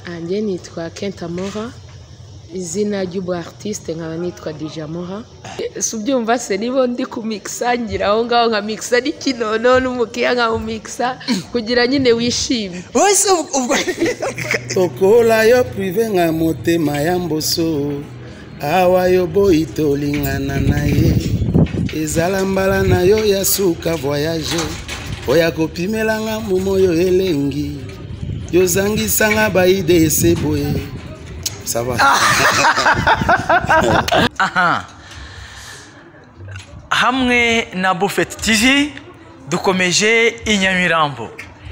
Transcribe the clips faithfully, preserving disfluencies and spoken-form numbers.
Anje nitwa Kentamora, izina ry'ubu artiste nkaba nitwa Dijamora. Subyumva se nibo ndi kumixangira aho ngaho nka mixa n'ikinono n'umukiya nka mixa kugira nyine wishime. Wese ubwo Tokola yo prive nga motema ya mboso awa yo boyi tolingana na ye ezala mbala na yo ya suka voyage oya kopimela nga mumo yo elengi yo zangisanga baide eseboye. Ça va. Aha. Hamwe na Buffett T V dukomeje inyamirambo.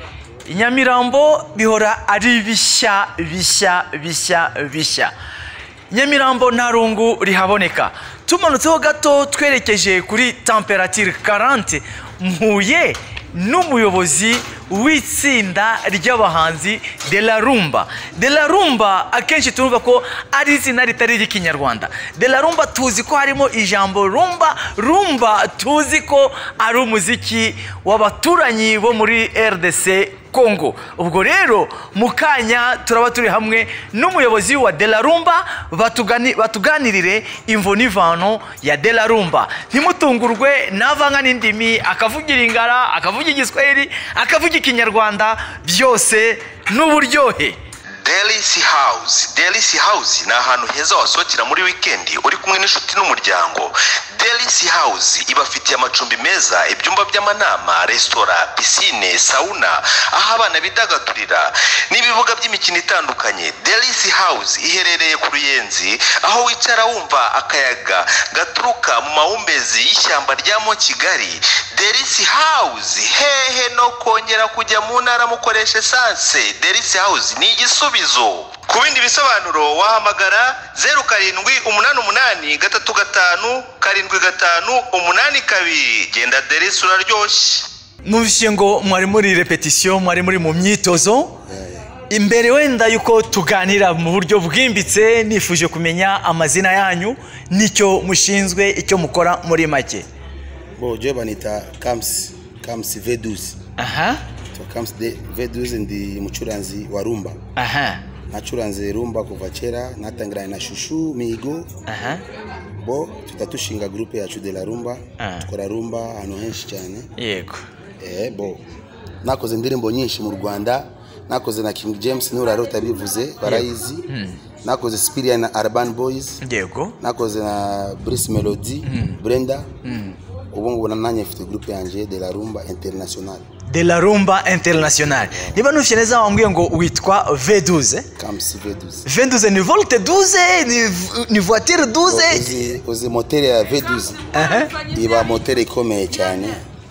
Inyamirambo bihora ari bishya bishya bishya bishya. Inyamirambo narungu rihaboneka. Tumanutseho gato twerekeje kuri temperature quarante mpuye n'umuyobozi w'itsinda ry'abahanzi De La Rumba. De La Rumba akenshi turumva ko ari izina ritari ry'ikinyarwanda. De La Rumba tuzi ko harimo ijambo rumba, rumba tuzi ko ari umuziki w'abaturanyi bo muri R D C Congo. Ubwo rero mukanya turaba turi hamwe n'umuyobozi wa De La Rumba batugani batuganirire imvo n'ivano ya De La Rumba. Ntimutungurwe navanga n'indimi akavugira ingara, akavugira igiswahili, akavugira ikinyarwanda byose n'uburyohe. Delicy House. Delicy House ni ahantu heza wasohokera muri weekend uri kumwe n'inshuti n'umuryango. Delicy House ibafitiye amacumbi meza, ibyumba by'amanama, restaurant, piscine, sauna, aho abana bidagadurira n'ibibuga by'imikino itandukanye. Delicy House iherereye ku Ruyenzi, aho wicara wumva akayaga gaturuka mu mahumbezi y'ishyamba rya Mo Kigali. Delicy House hehe no kongera kujya mu ntara mukoresha essence. Delicy House ni igisubizo. Ku bindi bisobanuro wahamagara zero karindwi umunani umunani gatatu gatanu karindwi gatanu umunani kabiri. Genda Delicy uraryoshye. Numvise ngo mwari muri repetition, mwari muri mu myitozo. Imbere wenda yuko tuganira mu buryo bwimbitse nifuje kumenya amazina yanyu nicyo mushinzwe icyo mukora muri make. Bo je banita Kams Kams V douze. Aha. To Kams V douze ndi mucuranzi wa rumba. Aha. Nacuranze rumba kuva kera natangira na Shushu Migo. Aha. Bo tutatushinga groupe yacu De La Rumba. Tukora rumba hano henshi cyane. Yego. Eh bo nakoze indirimbo nyinshi mu Rwanda, nakoze na King James n'urarota bivuze barayizi. Nakoze Spiria na Urban Boys. Yego. Nakoze na Brice Melody, Brenda. Ubu ngubu nananye mfite groupe yanje De La Rumba International. De La Rumba International. Niba nufite neza wambwiye ngo witwa V douze. Kams V douze. V douze ni Volt douze, ni ni voiture douze. Uzi uzi moteur ya V douze. Aha. Iba moteur ikomeye cyane.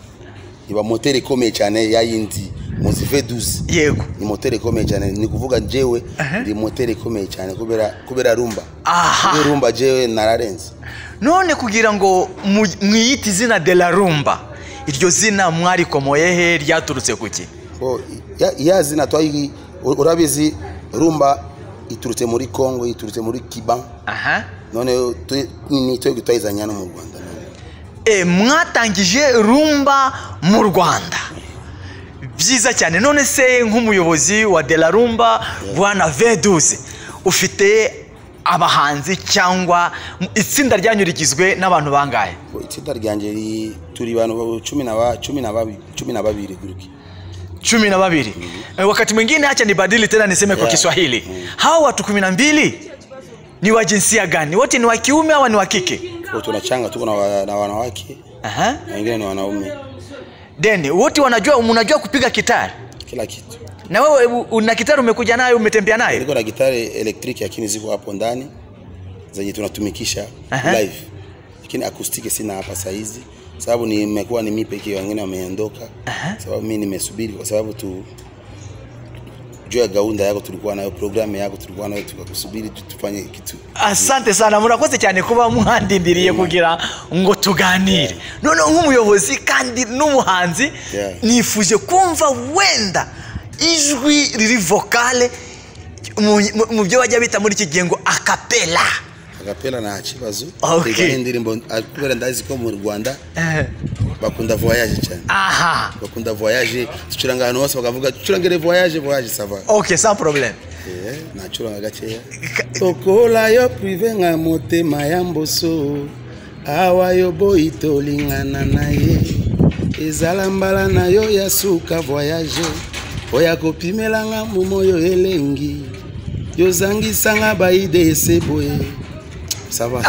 Iba moteur ikomeye cyane ya yindi muzi V douze. Yego. Ni moteur ikomeye cyane, ni kuvuga jewe ndi moteur ikomeye cyane kubera kubera rumba. Aha. Rumba jewe nararenze. None kugira ngo mwiyite izina De La Rumba, iryo zina mwari komoye he ryaturutse kuki? Bo ya, ya zina twayi urabizi rumba iturutse muri Congo, iturutse muri Kiban. Aha. None ni twe gutayizanya no mu Rwanda. E mwatangije rumba mu Rwanda. Byiza cyane. None se nk'umuyobozi wa De La Rumba bwana V douze ufite abahanzi cyangwa itsinda ryanyu rigizwe n'abantu bangahe? Itsinda ryanje turi bantu cumi na cumi na babiri cumi na babiri guruki. Cumi na babiri. E, wakati mwingine acha nibadili tena niseme kwa Kiswahili. Hao watu kumi na mbili ni wa jinsia gani? Wote ni wa kiume au ni wa kike? Wote tunachanga tuko na na wanawake. Aha. Na wengine ni wanaume. Deni, wote wanajua mnajua kupiga gitari? Kila kitu. Na wewe una gitari umekuja nayo umetembea nayo? Niko na gitari electric lakini ziko hapo ndani zenye tunatumikisha live. Lakini acoustic sina hapa saa hizi sababu nimekuwa ni mimi pekee, wengine wameondoka. Sababu mimi nimesubiri kwa sababu tu jua gaunda yako tulikuwa nayo, program yako tulikuwa nayo, tukakusubiri tufanye kitu. Asante sana, murakoze cyane kuba muhandindiriye kugira ngo tuganire. None nk'umuyobozi kandi n'umuhanzi nifuje kumva wenda ijwi riri vocale mu byo bajya bita muri kigengo acapella. Acapella na kibazo. Okay. Indirimbo kubera ndazi ko mu Rwanda bakunda voyage cyane. Aha. Bakunda voyage, tucuranga hano hose bakavuga tucurangere voyage voyage ça va. Okay, sans problème. eh nachura gacheya tokola yo prive nga motema ya mboso awa yo boyi tolingana na ye ezala mbala na yo ya suka voyage oya kopimela nga mumo yo elengi yozangisanga baide eseboye ça va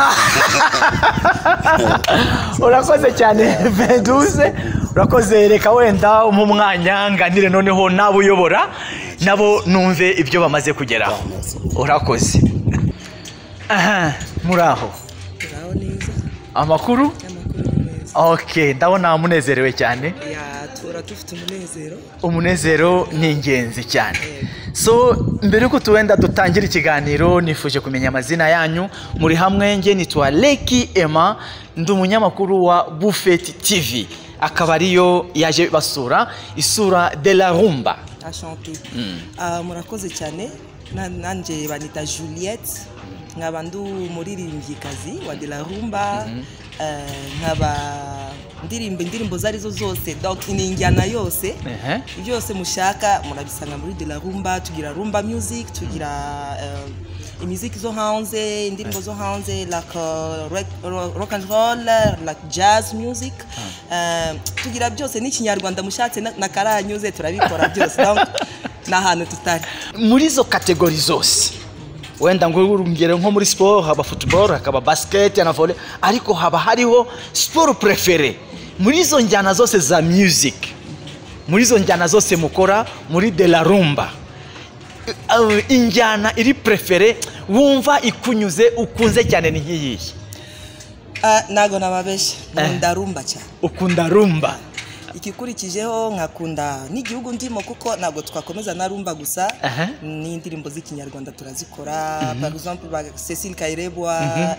urakoze cyane Venduze urakoze reka wenda mu mwanya nganire noneho nabo uyobora nabo numve ibyo bamaze kugeraho urakoze aha muraho Uraho neza amakuru amakuru neza okay ndabona munezerewe cyane ya tura dufite umunezero umunezero ni ingenzi cyane so mbere ko tuwenda dutangira ikiganiro nifuje kumenya amazina yanyu muri hamwe nge nitwa Leki Emma ndi umunyamakuru wa Buffett T V akaba ariyo yaje basura isura de la rumba enchanté ah murakoze cyane nanje banita Juliette nkaba ndu muririmbyikazi wa de la rumba nkaba ndirimba indirimbo zarizo zose donc ininjyana yose byose mushaka murabisanga muri de la rumba tugira rumba music tugira imiziki zo hanze indirimbo zo hanze like rock and roll like jazz music tugira byose n'ikinyarwanda mushatse na karanyuze turabikora byose donc nahantu tutari muri zo category zose wenda ngo urungere nko muri sport haba football hakaba basket na volley ariko haba hariho sport préféré muri izo njyana zose za music muri izo njyana zose mukora muri de la rumba uh, injyana iri préféré wumva ikunyuze ukunze cyane ni nkiyi ah nago nababeshe nkunda rumba cyane ukunda rumba ikikurikijeho nkakunda n'igihugu ndimo kuko nago twakomeza na rumba gusa ni indirimbo z'ikinyarwanda turazikora par exemple ba Cecile Kairebwa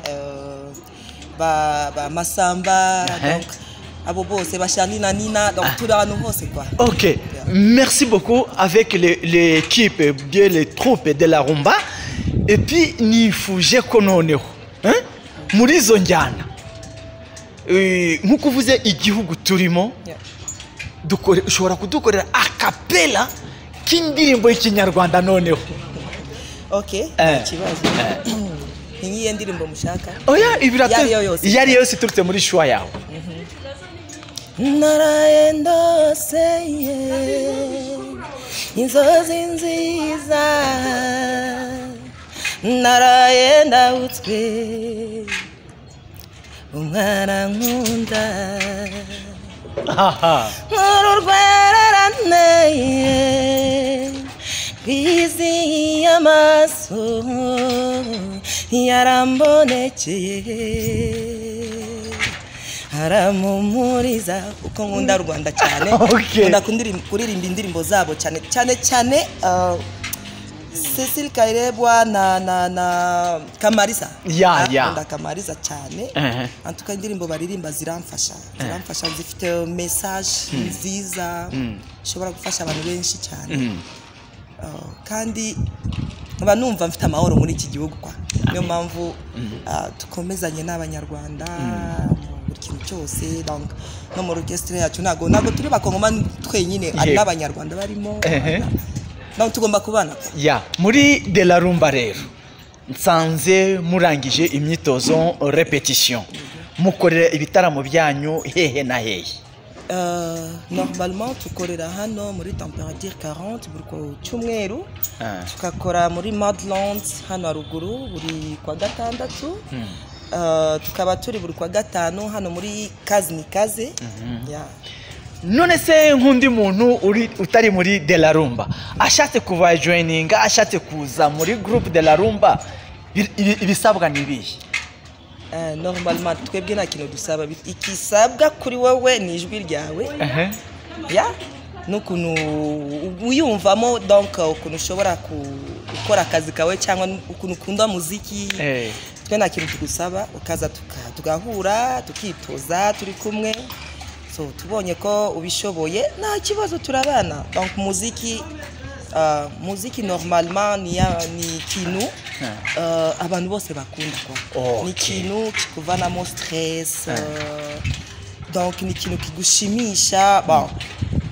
ba ba Masamba donc abo bose bashani na Nina donc tout là nous hose quoi. OK, merci beaucoup avec l'équipe bien les troupes de la rumba et puis nifuje ko noneho hein muri zo njyana eh nkuko uvuze igihugu turimo dukore ushobora kudukorera acapella kindirimbo y'ikinyarwanda noneho. OK, kibazo ngiye ndirimbo mushaka oya ibirate yari yose turutse muri shwa yawe naraenda seye inzozi nziza naraenda utwe umwana nkunda aha nurwererane bizi yamaso yarambonekeye haramumuriza uko nkunda Rwanda cyane nkunda kuririmba indirimbo zabo cyane cyane cyane Cecile Kairebwa na na na Kamariza ya ya nkunda Kamariza cyane antuka indirimbo baririmba ziramfasha ziramfasha zifite message nziza ishobora gufasha abantu benshi cyane kandi nkaba numva mfite amahoro muri iki gihugu kwa niyo mpamvu tukomezanye n'abanyarwanda buri kintu cyose donc no mu orchestre yacu nago nago turi bakongomani twenyine ari n'abanyarwanda barimo donc tugomba kubana ya muri de la rumba rero nsanze murangije imyitozo repetition mukorera ibitaramo byanyu hehe na hehe Euh, normalement tukorera hano muri température quarante buri ko cyumweru tukakora muri Madland hano haruguru buri kwa gatandatu uh, tukaba turi buri kwa gatanu hano muri kazi ni kaze ya none se nkundi muntu uri utari muri de la rumba ashatse kuva joining ashatse kuza muri groupe de la rumba ibisabwa nibihe Uh, normalement twebwe na kintu dusaba ikisabwa kuri wowe ni ijwi ryawe uh ya nukuntu uyumvamo donc ukuntu ushobora gukora akazi kawe cyangwa ukuntu ukunda muziki eh twe na kintu tugusaba ukaza tugahura tukitoza turi kumwe so tubonye ko ubishoboye nta kibazo turabana donc muziki uh, muziki normalement ni ni kintu uh, abantu bose bakunda kwa okay. Ni kintu kikuvanamo stress uh, donc ni kintu kigushimisha bon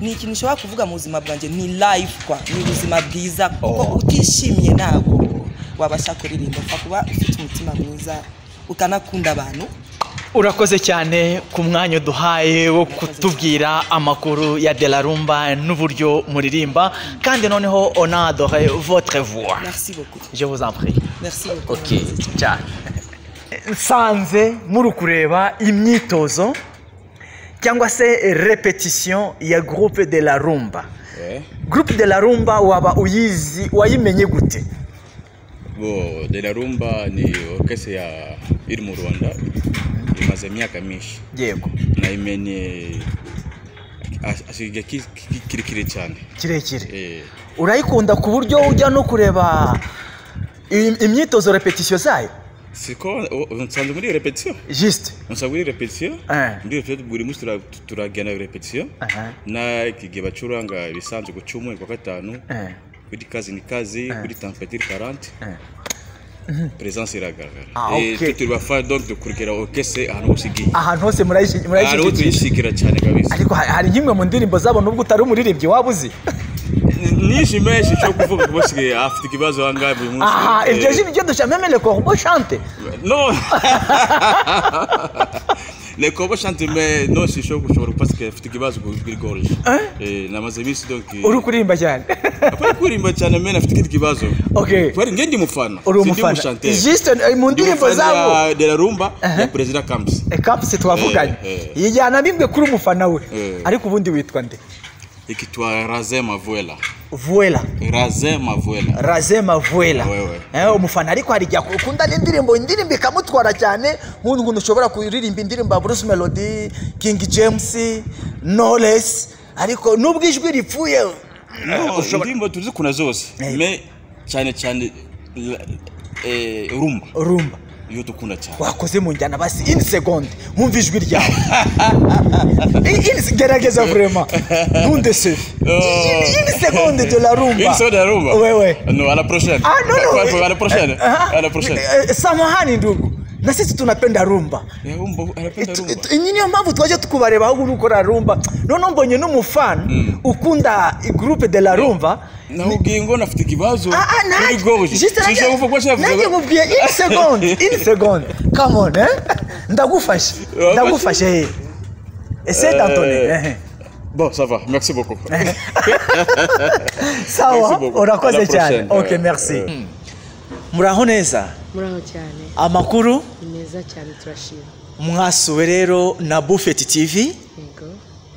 ni ikintu ushobora kuvuga mu buzima bwanjye ni life kwa ni ubuzima bwiza kuko utishimiye ntabwo wabasha kuririmba upfa kuba ufite umutima mwiza ukanakunda abantu. urakoze cyane ku mwanya duhaye wo kutubwira amakuru ya De La Rumba n'uburyo muririmba kandi noneho on a adoré votre voix. Merci beaucoup. Je vous en prie. Merci beaucoup. Ok cyane. Nsanze muri kureba imyitozo cyangwa se repetition ya groupe De La Rumba. Ouais. Groupe De La Rumba waba uyizi wayimenye gute? Bo De La Rumba ni orchestre ya iri mu Rwanda imaze myaka myinshi. Yego. Nayimenye asigaye kirikire cyane. Kirekire. Eh. Urayikunda ku buryo ujya no kureba imyitozo repetition zayo? Siko nsanzwe muri repetition. Juste. Nsanzwe muri repetition. Eh. Muri repetition buri munsi turagana repetition. Aha. Na igihe bacuranga ibisanzwe ku cyumweru kwa gatanu. Eh. Kuri kazi ni kazi, kuri temperature quarante. Eh. Présence iragaragara. Ah, Et okay. tu vas faire donc de kurikira orchestre ahantu usigiye. Ahantu hose murayishikira. Ahantu tuyishikira cyane kabisa. Ariko hari nkimwe mu ndirimbo zabo nubwo utari umuririmbyi wabuzi. Nishimeshe cyo kuvuga ko basigaye afite ikibazo hangaye buri munsi. Ah, ibyo je byo dusha même le corbeau chante. Non. Le corbeau chante mais non si cyo gushobora parce que afite ikibazo kuri gorge. Eh namaze bisi donc. Uri kurimba cyane. Apana kurimba cyane mais afite ikibazo. Okay. Kwari ngendi mufana. Uri umufana. Juste mu ndirimbo zabo De La Rumba ya President Camps. E Camps twavuganye. Yijyana bimbwe kuri umufana we. Ariko ubundi witwa nde? Ikitwa Razem Avuela. Vuela. Razem Avuela. Razem Avuela. Eh umufana ariko hari jya ukunda n'indirimbo indirimbo ikamutwara cyane nk'undi ngo ushobora kuririmba indirimbo Bruce Melody, King James, Knowless ariko nubwo ijwi ripfuye indirimbo tuzi kuna zose mais cyane cyane eh rumba. Rumba. Iyo dukunda cyane. Wakoze mu njyana basi in second nkumva ijwi ryawe. In gerageza vraiment. Ntunde se. In second de la rumba. In second de la rumba. Ouais ouais. Non, à la prochaine. Ah non non. À la prochaine. À la prochaine. Samahani ndugu. Na sisi tunapenda rumba. Ya rumba, anapenda rumba. Niyo mpamvu twaje tukubareba aho uri ukora rumba. None mbonye n'umufana ukunda groupe De La Rumba. Na ugingo nafite kibazo. Kuri gorge. Shisha uvuga chef. Nanjye nkubwiye in second. In second. Come on eh. Ndagufashe. Ndagufashe. Essaye d'entendre. Bon, ça va. Merci beaucoup. Sawa. Urakoze cyane. Okay, merci. Muraho neza. Muraho cyane. Amakuru Neza cyane turashima. Mwasuwe rero na Buffett T V. Yego.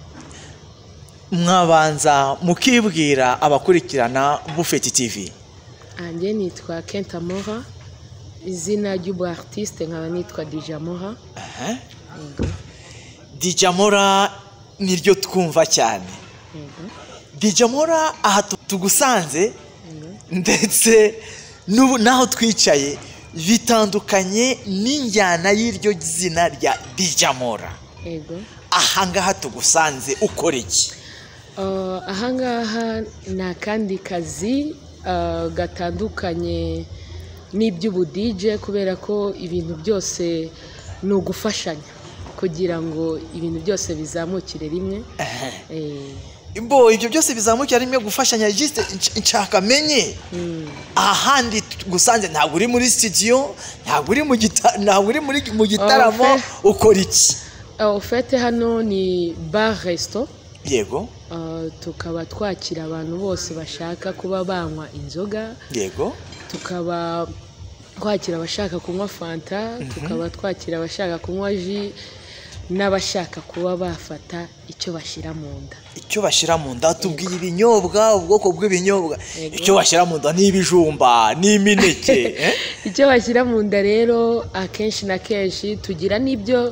Mwabanza mukibwira abakurikirana Buffett T V. Anje nitwa Kenta Mora. Izina ry'ubu artiste nkaba nitwa Dijamora. Aha. Yego. Dijamora niryo twumva cyane. Yego. Dijamora aha tugusanze ndetse nubu naho twicaye bitandukanye n'injyana y'iryo zina rya Dijamora. Yego. Ahangaha tugusanze ukora iki? Uh, ahangaha na kandi kazi uh, gatandukanye n'iby'ubu D J kubera ko ibintu byose ni ugufashanya kugira ngo ibintu byose bizamukire rimwe. Eh Imbo ibyo byose bizamukira rimwe gufashanya juste nshaka menye. Mm. Ahandi gusanze ntabwo uri muri studio, ntabwo uri mu gita ntabwo uri muri mu gitaramo ukora iki? Au fait hano ni bar resto. Yego. Uh, tukaba twakira abantu bose bashaka kuba banywa inzoga. Yego. Tukaba twakira abashaka kunywa fanta, mm -hmm. tukaba twakira abashaka kunywa ji n'abashaka kuba bafata icyo bashira mu nda. Icyo bashira mu nda tubwiye ibinyobwa ubwoko bw'ibinyobwa. Icyo bashira mu nda ni ibijumba n'imineke. Icyo bashira mu nda rero akenshi na kenshi tugira n'ibyo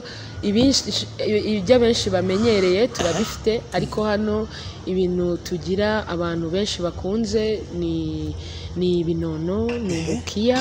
ibyo benshi bamenyereye turabifite ariko hano ibintu tugira abantu benshi bakunze ni ni ibinono ni umukiya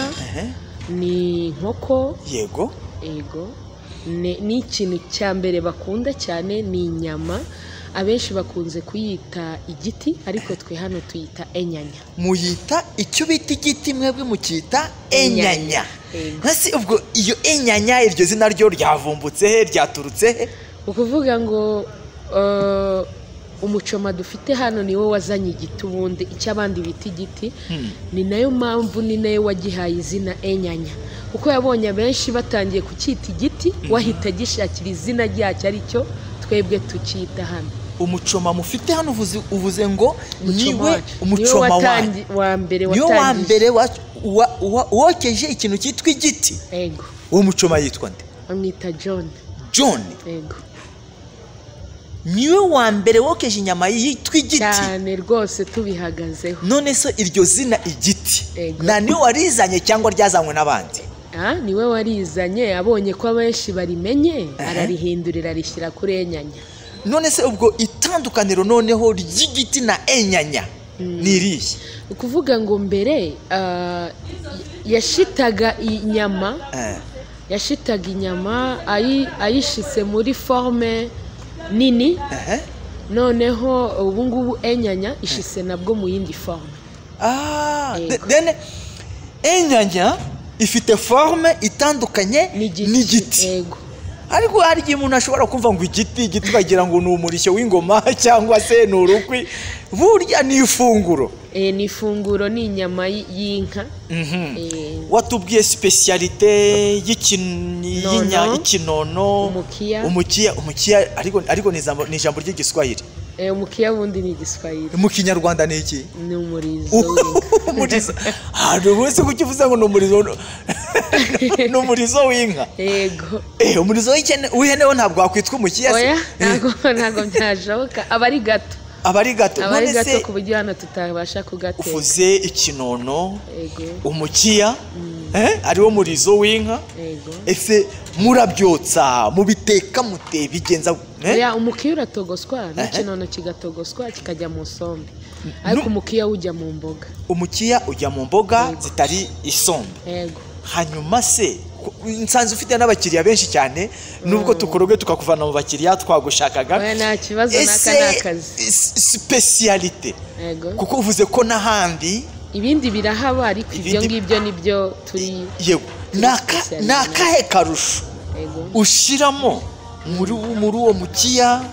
ni inkoko. Yego. Yego. Ni ikintu cya mbere bakunda cyane ni inyama abenshi bakunze kuyita igiti ariko twe hano tuyita enyanya. Muyita icyo bita igiti mwebwe mukita enyanya. Nasi ubwo iyo enyanya iryo zina ryo ryavumbutse he ryaturutse he? Ukuvuga ngo uh, umucoma dufite hano niwo wazanye igiti ubundi icy'abandi bita igiti ni nayo mpamvu ni nayo wagihaye izina enyanya kuko yabonye abenshi batangiye kucyita igiti wahita gishakira izina ryacyo aricyo twebwe tukita hano. Umucoma mufite hano uvuze uvuze ngo niwe umucoma wa mbere niwe wa mbere wokeje ikintu cyitwa igiti. Yego. Uwo mucoma yitwa nde? Amwita John. John. Yego. Niwe wa mbere wokeje inyama yitwa igiti. Cyane rwose tubihagazeho. None so iryo zina igiti na niwe warizanye cyangwa ryazanywe n'abandi? Ah, niwe warizanye abonye ko abenshi barimenye ararihindurira arishyira kuri enyanya. None se ubwo itandukaniro noneho ry'igiti na enyanya niriye? Ukuvuga ngo mbere yashitaga inyama yashitaga inyama ayishitse muri forme nini noneho ubu ngubu enyanya ishitse nabwo mu yindi forme. Ah, then enyanya ifite forme itandukanye n'igiti. Yego. Ariko hari igihe umuntu ashobora kumva ngo igiti igiti bagira ngo ni umurishyo w'ingoma cyangwa se ni urukwi, burya ni ifunguro. Eh, ni ifunguro ni inyama y'inka. Watubwiye specialite y'ikinono, umukiya umukiya umukiya ariko ariko ni ijambo ry'igiswahili. Eh, umukiya wundi ni igiswahili. Mu kinyarwanda ni iki? Ni umurizo w'inka. Umurizo. Hano bose kukivuza ngo ni umurizo no umurizo w'inka. Yego. Eh, umurizo w'ikene w'ihene wo ntabwo wakwitwa umukiya. Oya, ntabwo ntabwo byashoboka. Abari gato. Abari gato. Abari gato ku buryo hano tutabasha kugateka. Uvuze ikinono. Yego. Umukiya. Eh, ariwo murizo w'inka. Yego. Ese murabyotsa mubiteka mute bigenza eh? Ya umukiya uratogoswa n'ikinono kigatogoswa kikajya mu sombe. Ariko umukiya ujya mu mboga. Umukiya ujya mu mboga zitari isombe. Yego. Hanyuma se nsanze ufite n'abakiriya benshi cyane nubwo tukoroge tukakuvana mu bakiriya twagushakaga. Oya nta kibazo naka nakazi. Specialite. Yego. Kuko uvuze ko n'ahandi ibindi birahaba ariko ibyo ngibyo nibyo turi. Yego. Naka nakahe karusho ushiramo muri muri uwo mukiya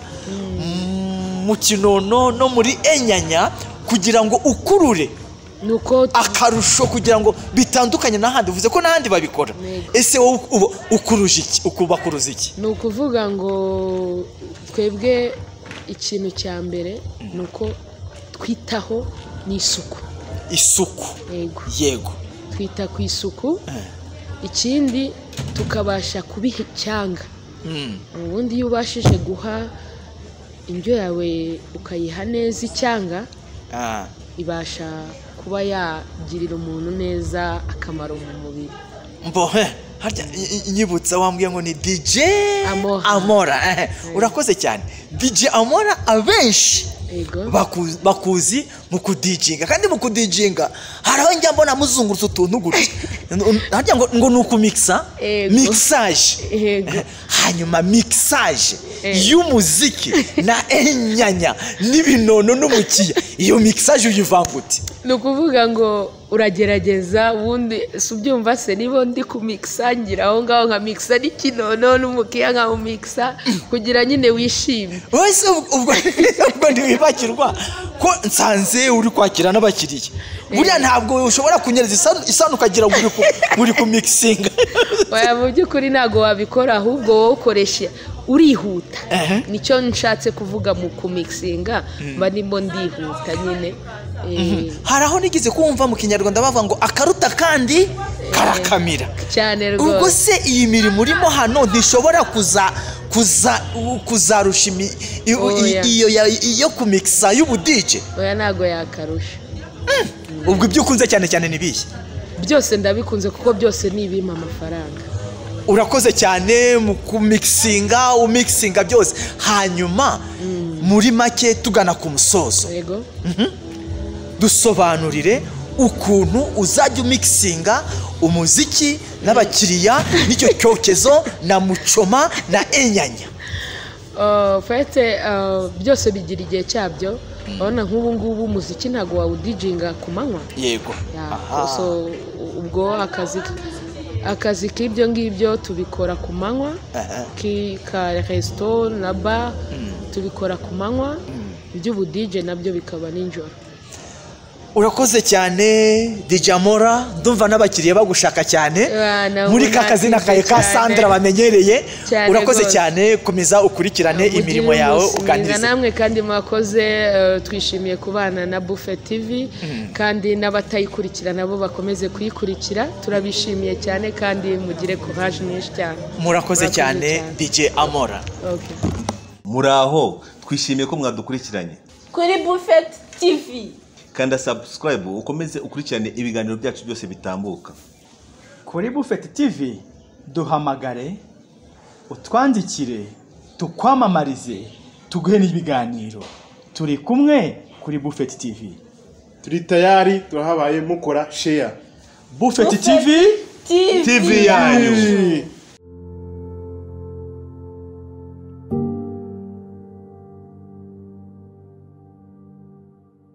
mu kinono no muri enyanya kugira ngo ukurure nuko akarusho kugira ngo bitandukanye n'ahandi uvuze ko n'ahandi babikora. Ese wowe ukuruje iki ukubakuruza iki? Ni ukuvuga ngo twebwe ikintu cya mbere nuko twitaho ni isuku. Isuku. Yego. Yego. Twita ku isuku. Ikindi tukabasha kubiha icyanga. Ubundi iyo ubashije guha indyo yawe ukayiha neza icyanga ibasha kuba yagirira umuntu neza akamaro mu mubiri. Mbohe harya nyibutsa wambwiye ngo ni D J Amora. Urakoze cyane. D J Amora abenshi bakuzi mu kudijinga kandi mu kudijinga haraho njya mbona muzungurutse utuntu gutya harya ngo ngo nuko mixa mixage hanyuma mixage y'umuziki na enyanya n'ibinono n'umukiya iyo mixage uyivangute. Ni ukuvuga ngo uragerageza ubundi subyumva se nibo ndi kumixangira aho ngaho nka mixa n'ikinono n'umukiya nka mixa kugira nyine wishime. Wese ubwo ubwo ntibibakirwa ko nsanze uri kwakira n'abakiriya. Buriya ntabwo ushobora kunyereza isano ukagira ngo uri ku mixing. Oya mu by'ukuri ntago wabikora ahubwo wowe ukoresha urihuta. Nicyo nshatse kuvuga mu kumixinga mba ndimo ndihuta nyine. Haraho nigize kumva mu kinyarwanda bavuga ngo akaruta kandi karakamira cyane rwose. Ubwo se iyi mirimo urimo hano ntishobora kuza kuza kuzarusha iyo yo kumixa y'ubudije? Oya ntago yakarusha. Ubwo ibyo ukunze cyane cyane nibiye? Byose ndabikunze kuko byose ni ibima amafaranga. Urakoze cyane mu kumixinga umixinga byose hanyuma muri make tugana ku musozo. Yego. Dusobanurire ukuntu uzajya umixinga umuziki n'abakiriya n'icyo cyokezo na mucoma na enyanya. Uh, fete uh, byose bigira igihe cyabyo. Urabona nk'ubu ngubu umuziki ntago wawudijinga ku manywa. Yego. So ubwo akazi akazi k'ibyo ngibyo tubikora ku manywa. Ka resto na bar tubikora ku manywa. iby'ubu D J nabyo bikaba nijoro. urakoze cyane D J Amora ndumva n'abakiriya bagushaka cyane muri ka kazina kaye ka Sandra bamenyereye urakoze cyane komeza ukurikirane imirimo yawe uganiriza namwe kandi mwakoze twishimiye kubana na Buffet T V kandi n'abatayikurikira nabo bakomeze kuyikurikira turabishimiye cyane kandi mugire courage nyinshi cyane murakoze cyane D J Amora. Okay. Muraho twishimiye ko mwadukurikiranye kuri Buffet T V kanda subscribe ukomeze ukurikirane ibiganiro byacu byose bitambuka kuri Buffet T V duhamagare utwandikire tukwamamarize tuguhe n'ibiganiro turi kumwe kuri Buffet T V turi tayari turahabaye mukora share Buffet T V T V yanyu.